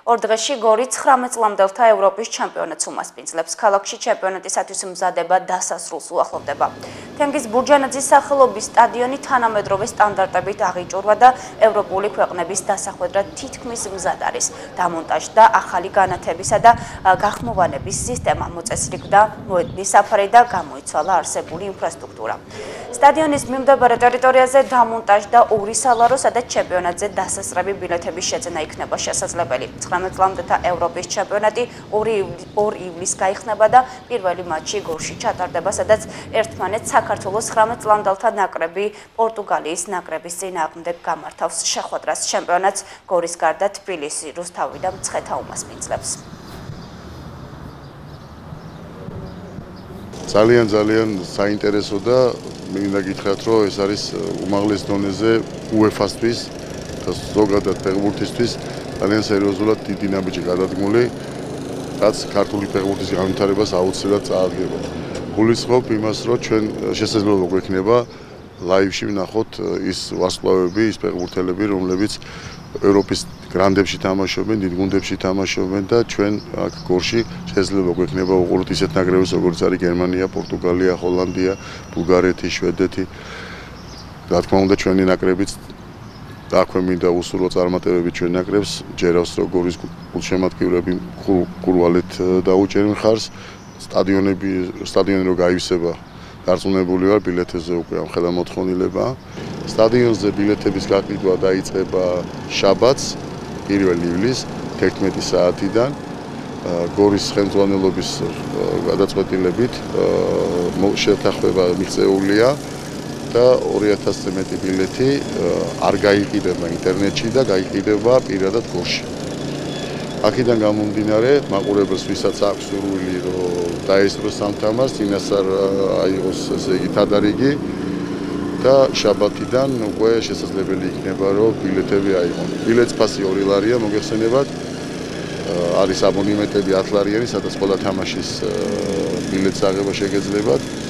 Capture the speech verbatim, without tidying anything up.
ორ დღეში გორი ცხრამეტ წლამდელთა ევროპის ჩემპიონატს უმასპინძლებს. ქალაქში ჩემპიონატისათვის მზადება დასასრულს უახლოვდება. თენგიზ ბურჯანაძის სახელობის სტადიონი თანამედროვე სტანდარტებით აღიჭურვა და ევროპული ქვეყნების დასახვედრად თითქმის მზად არის. დამონტაჟდა და ახალი განათებისა და გახმოვანების სისტემა მოწესრიგდა მოედნის საფარი და გამოიცვალა არსებული ინფრასტრუქტურა. სტადიონის მიმდებარე ტერიტორიაზე დამონტაჟდა ორი სალარო, სადაც ჩემპიონატზე დასასრები ბილეთების შეძენა იქნება შესაძლებელი. ცხრამეტ წლამდეთა ევროპის ჩემპიონატი ორი ივლისს გაიხსნება და პირველი მატჩი გორში ჩატარდება, სადაც ერთმანეთს საქართველოს ცხრამეტ წლამდელთა ნაკრები პორტუგალიის ნაკრების წინააღმდეგ გამართავს შეხვედრას. ჩემპიონატს გორის გარდა თბილისი, რუსთავი და მცხეთა უმასპინძლებს. ძალიან ძალიან საინტერესო და მინდა გითხრათ, რომ ეს არის უმაღლეს დონეზე უეფას-თვის და ზოგადად ფეხბურთისთვის ძალიან სერიოზულად დიდი ნაბიჯი გადადგმული, რაც ქართული ფეხბურთის განვითარებას აუცილებლად წააგდება. გულისხმობ იმას, რომ ჩვენ შესაძლებლობა გვექნება ლაივში ვნახოთ ის ვარსკვლავები, ის ფეხბურთელები, რომლებიც ევროპის გრანდებში თამაშობენ, დიდ გუნდებში თამაშობენ და ჩვენ აქ გორში შესაძლებლობა გვექნება უყუროთ ისეთ ნაკრებებს, როგორც არის გერმანია, პორტუგალია, ჰოლანდია, ბულგარეთი, შვედეთი. რა თქმა უნდა, ჩვენი ნაკრებიც აქვე მინდა უსურვო წარმატებები ჩვენ ნაკრებს, ჯერავს რომ გორის გულშემატკივრები კურვალეთ დაუჭერენ ხარს, სტადიონები, სტადიონი რო გაივსება, დარწმუნებული ვარ, ბილეთებზე უკვე ამხელა მოთხოვნილებაა. სტადიონზე ბილეთების გაყიდვა დაიწყება შაბათს, პირველ ივლისს, თერთმეტი საათიდან. გორის ხელმძღვანელობის გადაწყვეტილებით შეთანხმება მიღწეულია და ორი ათასზე მეტი ბილეთი არ გაიყიდება ინტერნეტში და გაიყიდება პირადად გორში. აქედან გამომდინარე, მაყურებელს ვისაც აქვს სურვილი, რომ დაესწროს ამ თამაშს, წინასწარ აიღოს ესე იგი თადარიგი და შაბათიდან უკვე შესაძლებელი იქნება, რომ ბილეთები აიღონ. ბილეთის ფასი ორი ლარია, მოგეხსენებათ. არის აბონემენტები ათ ლარიანი, სადაც ყველა თამაშის ბილეთს აღება შეგეძლებათ.